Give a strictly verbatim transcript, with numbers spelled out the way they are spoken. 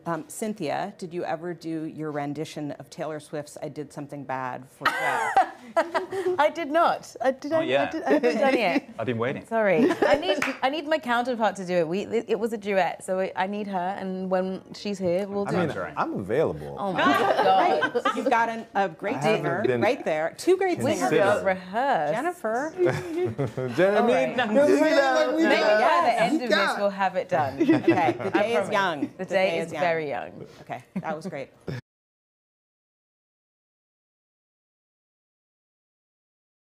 Um, Cynthia, did you ever do your rendition of Taylor Swift's "I Did Something Bad" for Jeff? I did not. I did. Oh, I, yeah. I, did, I haven't done it. I've been waiting. Sorry. I need. I need my counterpart to do it. We. It, it was a duet, so I need her, and when she's here, we'll do I mean, it. right. I'm available. Oh my God. Right. You've got an, a great I haven't singer been right there. Two great We singers. have to rehearse. Jennifer. Jeremy, right. no, Maybe no, by no, the Yes. end of this, we'll have it done. Okay, the day is promise. young. The day is young. very young. Okay, that was great.